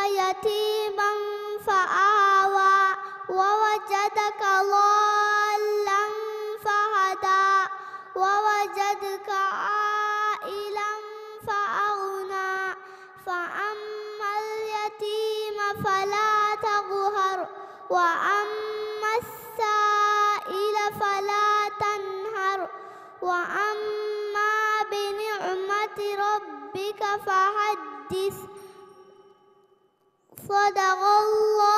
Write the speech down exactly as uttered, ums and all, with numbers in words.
يتيما فآوى ووجدك ضالا فهدى ووجدك عائلا فأغنى فأما اليتيم فلا تقهر وأما السائل فلا تنهر وأما بنعمة ربك فحدث. صدق الله.